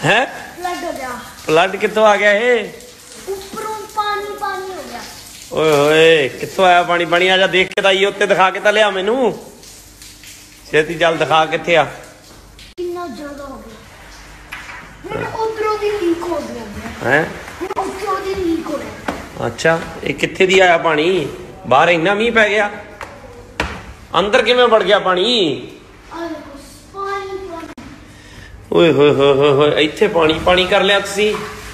है फ्लड हो गया। फ्लड कितों आ गया ये? ऊपरों पानी पानी हो गया। ओए होए कितों आया पानी? पानी आ जा देख के ताइए उत्ते दिखा के लिया मैनू छेती चल दिखा किथे आ। कितना ज्यादा हो गया। मेरे उधरों भी लीक हो गया है। उधरों भी लीक हो गया। अच्छा ये किथे दी आया पानी? बाहर इन्ना मीह पै गया, अंदर किवें वड़ गया पानी? ओए होए होए होए होए इत्थे पानी पानी कर लिया तुसी।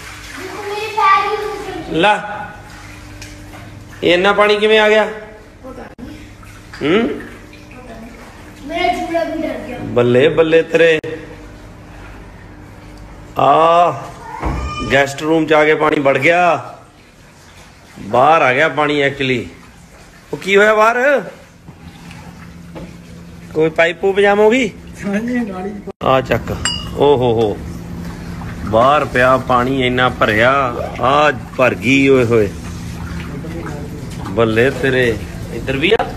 ला इन्ना पानी किवें आ गया? मेरा झूला भी डर गया। बल्ले बल्ले तेरे गेस्ट रूम च आके पानी बढ़ गया, बाहर आ गया पानी। एक्चुअली वो की होया बाहर? कोई पाइप पूप जाम होगी? आ चक ओ हो बाहर पिया पानी इन्ना भरिया आ भर गई। ओए होए बल्ले तेरे इधर भी आ।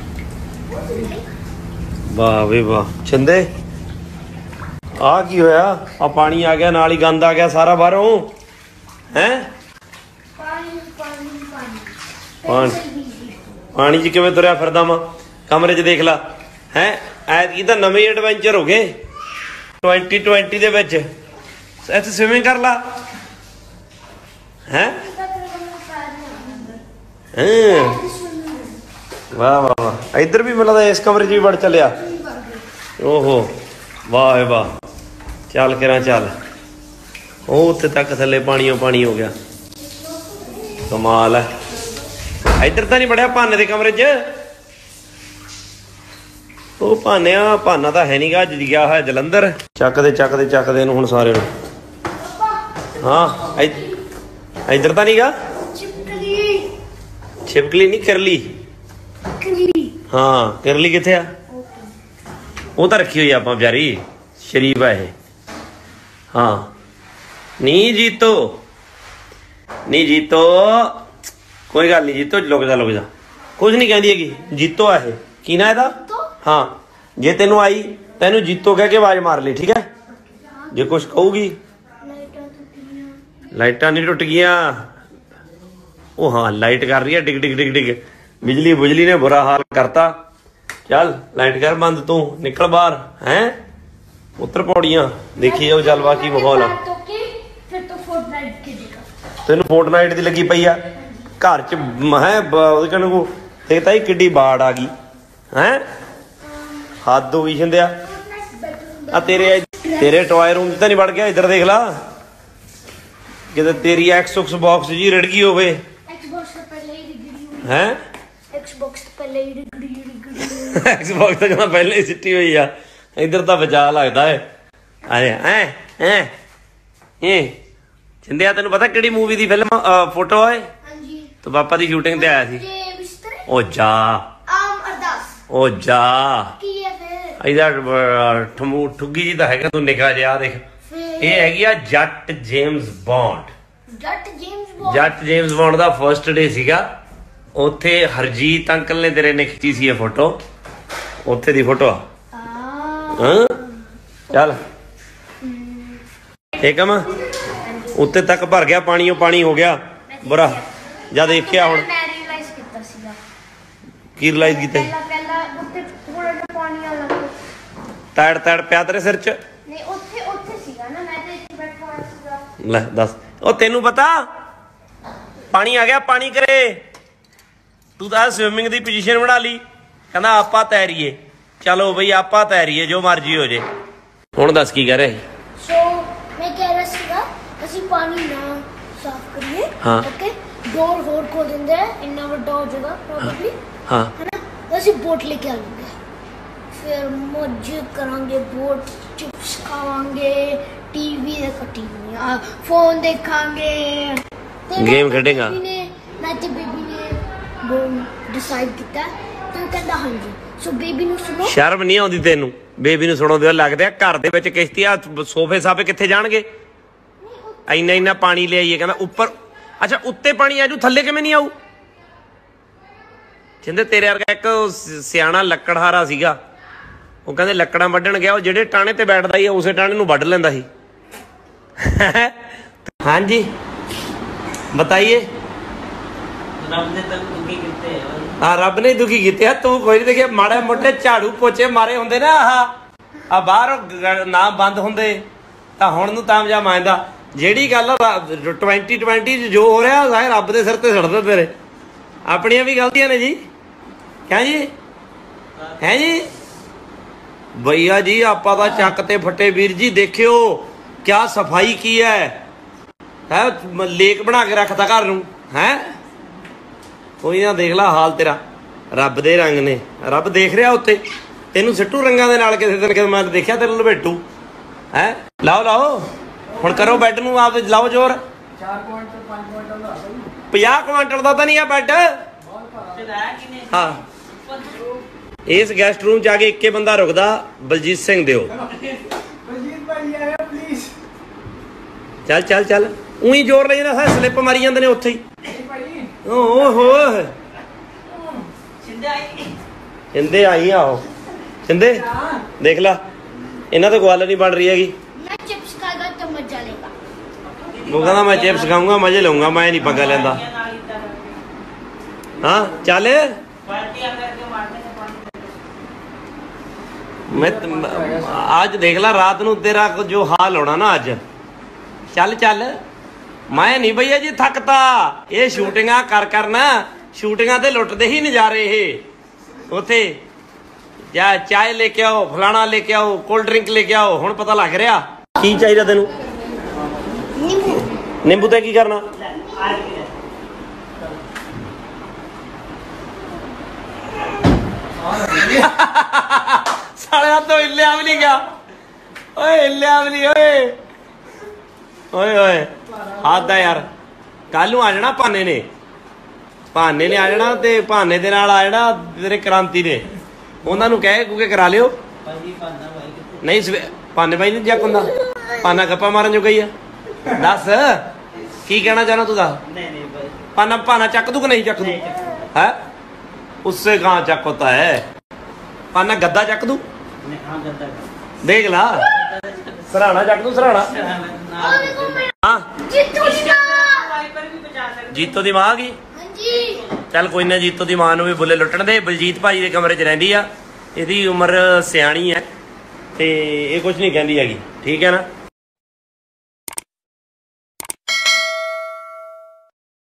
वाह वे वाह छिंदे आ की होया? आ पानी आ गया नाल ही गंद आ गया सारा बाहरों हैं? पानी च किवें तुरया फिरदा वा? कमरे च देख ला है। ऐतकी तां नवे एडवेंचर हो गए 2020 दे विच। इत्थे स्विमिंग कर ला हैं। वाह वाह वाह इधर भी मिलता इस कमरे च भी बड़ चलिया। ओहो वाह वाह चल करा चल ओ उत्थे तक थले पानी पानी हो गया। कमाल है। इधर तो नहीं बढ़िया भाने दे कमरे च। ओ भानिया भाना तो है नहीं गा अज गया है जलंधर। चकदे हुण सारे हाँ इधर तो नहीं गा। छिपकली नहीं किरली। हाँ किरली किथे आ? वो तो रखी हुई आप बेचारी शरीफ है ये। हाँ नी जीतो कोई गल नहीं जीतो लुक जा कुछ नहीं कहती है जीतो है की ना एदा। हाँ जे तेनू आई तेनू जीतो कह के आवाज मार ली ठीक है। जे कुछ कहूगी लाइटा नहीं टुट गई। ओ हाँ लाइट कर रही है डिग डिग डिग डिग। बिजली ने बुरा हाल करता। चल लाइट कर बंद तू निकल बाहर हैं। उतर पौड़ियां देखी जाओ चल बाकी माहौल। तेन फोर्टनाइट दी लगी पई आ घर च है देखता ही किड्डी बाड़ आ गई हैं। हद हो गई शिंदिया। तेरे टॉय रूम तो नहीं बढ़ गया? इधर देख ला कि तेरी एक्स बॉक्स जी रड़ गई होवे हैं। एक्सबॉक्स तो पहले ही सिटी हुई आ। इधर तो बचा लगता है। छिंदिया तेन पता कि मूवी की फिल्म फोटो है तो पापा की शूटिंग ते आया सी। ओ जा ठुगी जी तो है तू निका जिहा देख। ये हैगी आ Jatt James Bond. Jatt James Bond का फर्स्ट डे सीगा उत्थे। हरजीत अंकल ने तेरे ने खिंची सी ये फोटो उत्थे दी फोटो। चल ठीक है मैं उत्ते तक भर गया पानी पानी हो गया बुरा जद देखिया हुण की रिलाइज किया तैड़ तैड़ पिया तेरे सिर च। ले दस ओ तेनू पता पानी आ गया पानी करे तू तो स्विमिंग की पोजीशन बना ली कहना आपा तैरीए। चलो बई आपा तैरीए जो मर्जी हो जाए। हुण दस की कह रहे? मैं कह रहा सीगा ਅਸੀਂ पानी ना साफ करिए। हाँ ओके डोर होर खोल देंगे इतना बड़ा हो जाएगा प्रॉब्ली। हाँ है ना ਅਸੀਂ बोट लेके आ लेंगे फिर मौज करांगे बोट चिप्स खावांगे टीवी देखा फोन देखांगे गेम खेलेगा। मैं ते बेबी ने वो डिसाइड किया तो कहता हां जी सो बेबी नु सुनो। शर्म नहीं आउंदी तेनू बेबी नु सुणाउंदे लगदे घर दे विच किश्ती आ सोफे साफे किथे जाणगे? इन्ना इन्ना पानी ले आइए कहना ऊपर। अच्छा उत्ते पानी आजू थल्ले किवें नहीं आऊ? जिंदे तेरे वर्गा एक सियाणा लकड़हारा सीगा वो कहंदे लकड़ां वड्ढण गया वो ਜਿਹੜੇ ਟਾਣੇ ਤੇ ਬੈਠਦਾ ਹੀ ਉਸੇ ਟਾਣੇ ਨੂੰ ਵੱਢ ਲੈਂਦਾ ਸੀ। हाँ जी बताइए। हाँ रब ने दुखी किते तू कोई नहीं देखिए माड़े मोटे झाड़ू पोचे मारे होंगे ना आ बाहर ना बंद होंगे तो हुण नूं तामजा मांजदा ਜਿਹੜੀ ਗੱਲ 2020 ਜੋ ਹੋ ਰਿਹਾ ਸਾਰੇ ਰੱਬ ਦੇ ਸਿਰ ਤੇ ਛੱਡਦੇ ਤੇਰੇ ਆਪਣੀਆਂ ਵੀ ਗਲਤੀਆਂ ਨੇ ਜੀ ਕਿਆ ਜੀ ਹੈ ਜੀ भैया जी आपा दा चक ते फटे वीर जी देखियो क्या सफाई की है लेक बना के रखता घर नूं है कोई ना देख ला हाल तेरा रब दे रंग ने रब देख रहा उत्ते तेनू सिट्टू रंगां दे नाल किसी दिन मैं देखिया तेरे लपेटू है लाओ लाओ हुण करो बैड नूं आप लाओ जोर 4 क्विंटल 5 क्विंटल दा 50 क्विंटल दा तां नहीं है बैड हाँ इस गैसट रूम च आके इक्के बंदा रुकदा बलजीत सिंह दिओ चल चल चल उही जोर ले जांदा स्लिप मारी जांदे ने उत्थे ही ओहो शिंदे आई आओ शिंदे देख ला इन्हां तो गल नहीं बन रही हैगी मैं चिप्स खाएगा तो मजा लेगा वो कहंदा मैं चिप्स खाऊंगा मजे लूंगा मैं नहीं पंगा लेंदा हाँ चल मैं आज देख ला रात नूं तेरा जो हाल होना ना अज चल चल मैं नहीं भैया जी थकता ये शूटिंगा कर करना शूटिंगा ते लुटते ही नजारे ये उथे या चाय लेके आओ फलाना लेके आओ कोल्ड ड्रिंक लेके आओ हुण पता लग रहा की चाहिए तेनू नींबू नींबू ते की करना साले तो हिलिया भी नहीं गया ओए हिलिया भी नहीं ओए ओए ओए हाथ दा यार कल नूं आ जाना भाने ने आ जाना ते भाने दे नाल आ जाना तेरे क्रांति ने उन्हां नूं कह कुके करा लियो नहीं भाने भाई नहीं जक हुंदा भाना गप्पा मारन जो गई है दस की कहना चाहना तू दस भाना भाना चक दू कि नहीं चक दू है उससे कहाँ चक होता है भाना गद्दा चक दू देख ला सराहना चक दू सराहना हाँ जीतो दी मां की चल कोई ना जीतो दी मां नूं भी बुले लुट्टण दे बलजीत भाई दे कमरे च रहिंदी आ इहदी उम्र सियाणी है ते ये कुछ नहीं कहंदी हैगी ठीक है ना।